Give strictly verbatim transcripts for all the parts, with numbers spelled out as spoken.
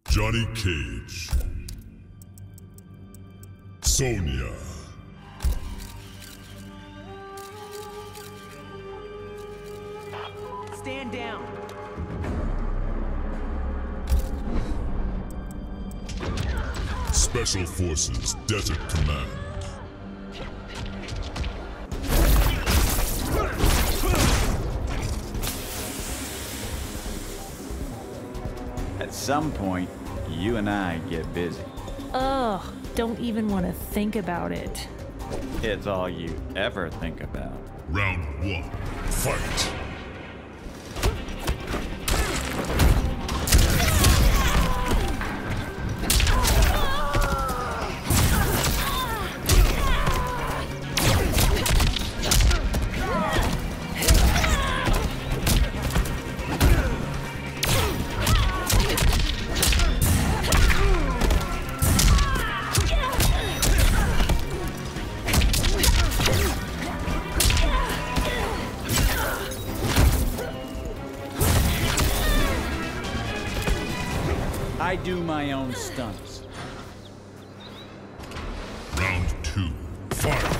Johnny Cage. Sonya. Stand down. Special Forces Desert Command. At some point, you and I get busy. Ugh, don't even want to think about it. It's all you ever think about. Round one. Fight. I do my own stunts. Round two. Fight.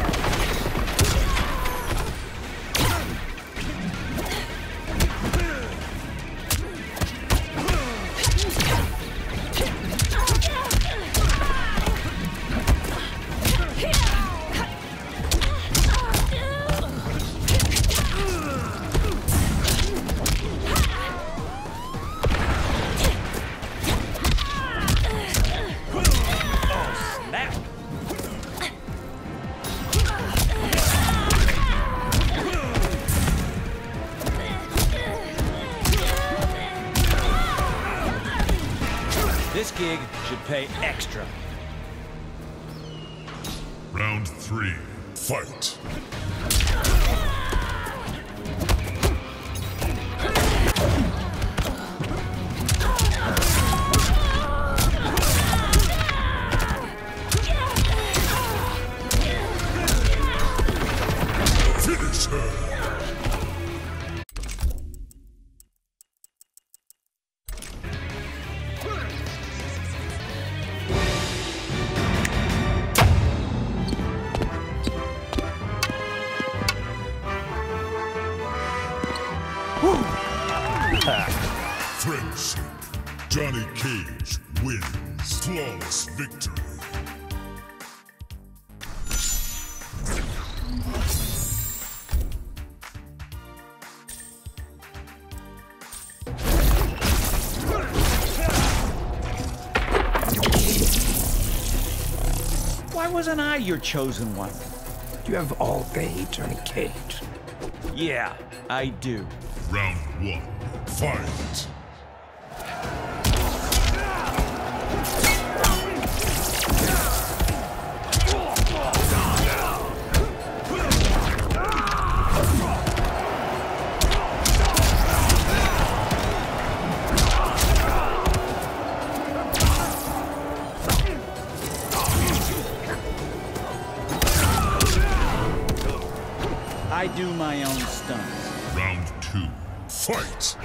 This gig should pay extra. Round three. Fight. Finish her. Friendship. Johnny Cage wins. Flawless victory. Why wasn't I your chosen one? You have all day, Johnny Cage. Yeah, I do. Round one. Fight. I do my own stunts. Round two. Fight.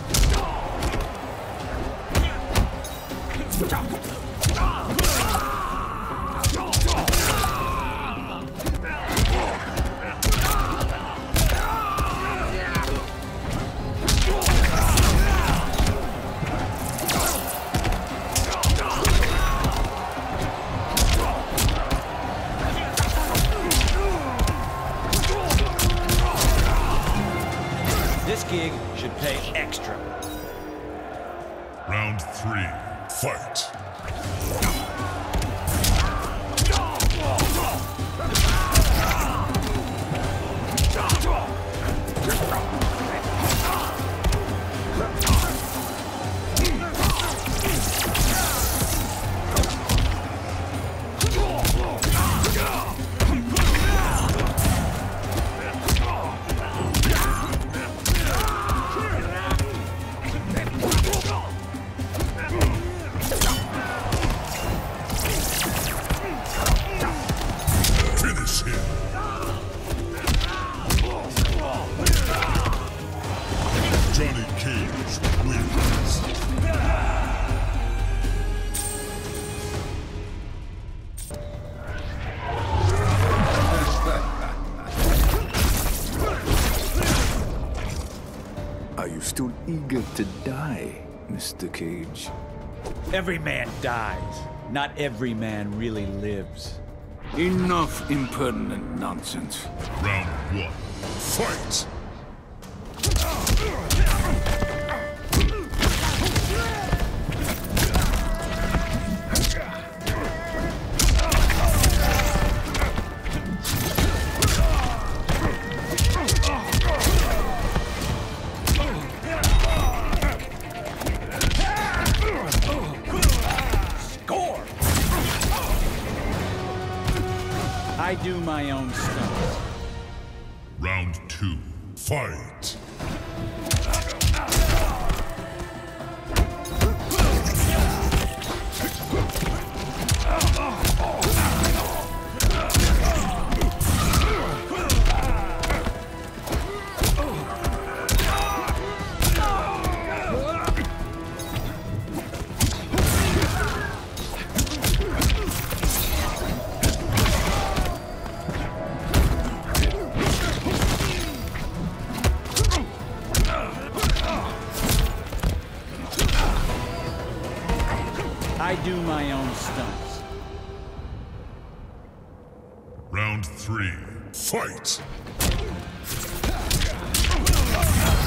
This gig should pay extra. Round three. Fight. eager to die, Mister Cage. Every man dies. Not every man really lives. Enough impertinent nonsense. Round one. Fight! I do my own stunts. Round two. Fight! I do my own stunts. Round three. Fight!